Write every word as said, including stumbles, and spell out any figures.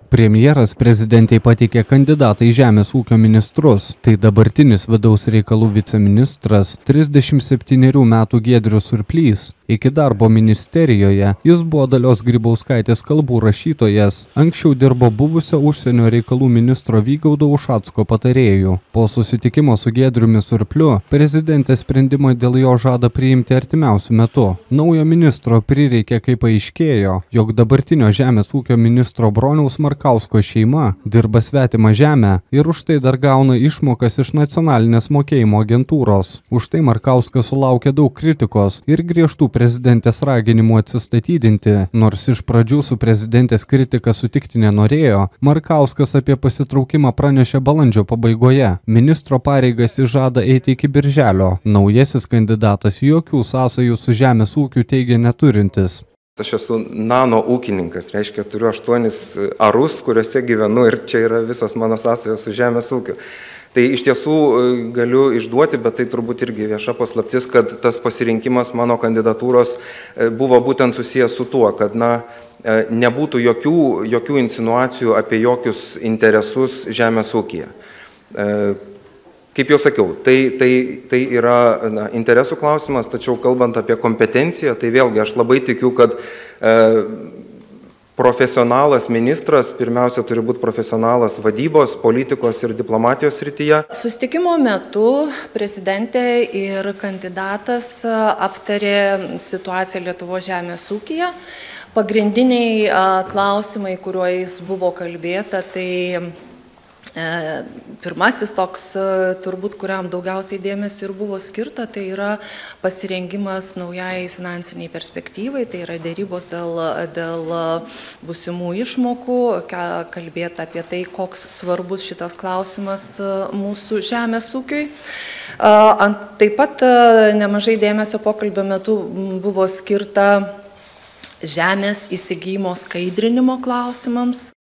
Premjeras prezidentei pateikė kandidatą į žemės ūkio ministrus. Tai dabartinis vidaus reikalų viceministras, trisdešimt septynerių metų Giedrius Surplys. Iki darbo ministerijoje jis buvo Dalios Grybauskaitės kalbų rašytojas. Anksčiau dirbo buvusio užsienio reikalų ministro Vygaudo Ušacko patarėjų. Po susitikimo su Giedriumi Surpliu prezidentė sprendimą dėl jo žada priimti artimiausiu metu. Naujo ministro prireikė, kai paaiškėjo, jog dabartinio žemės ūkio ministro Broniaus Markausko šeima dirba svetimą žemę ir už tai dar gauna išmokas iš nacionalinės mokėjimo agentūros. Už tai Markauskas sulaukė daug kritikos ir griežtų prezidentės raginimų atsistatydinti. Nors iš pradžių su prezidentės kritika sutikti nenorėjo, Markauskas apie pasitraukimą pranešė balandžio pabaigoje. Ministro pareigas jis žada eiti iki birželio. Naujasis kandidatas jokių sąsajų su žemės ūkiu teigia neturintis. Aš esu nano ūkininkas, reiškia, turiu aštuonis arus, kuriuose gyvenu ir čia yra visos mano sąsajos su žemės ūkiu. Tai iš tiesų galiu išduoti, bet tai turbūt irgi vieša paslaptis, kad tas pasirinkimas mano kandidatūros buvo būtent susijęs su tuo, kad na, nebūtų jokių, jokių insinuacijų apie jokius interesus žemės ūkyje. Kaip jau sakiau, tai, tai, tai yra na, interesų klausimas, tačiau kalbant apie kompetenciją, tai vėlgi aš labai tikiu, kad e, profesionalas ministras pirmiausia turi būti profesionalas vadybos, politikos ir diplomatijos srityje. Susitikimo metu prezidentė ir kandidatas aptarė situaciją Lietuvos žemės ūkyje. Pagrindiniai klausimai, kuriuos buvo kalbėta, tai pirmasis toks, turbūt, kuriam daugiausiai dėmesio ir buvo skirta, tai yra pasirengimas naujai finansiniai perspektyvai, tai yra dėrybos dėl, dėl būsimų išmokų, kalbėti apie tai, koks svarbus šitas klausimas mūsų žemės ūkiui. Taip pat nemažai dėmesio pokalbio metu buvo skirta žemės įsigijimo skaidrinimo klausimams.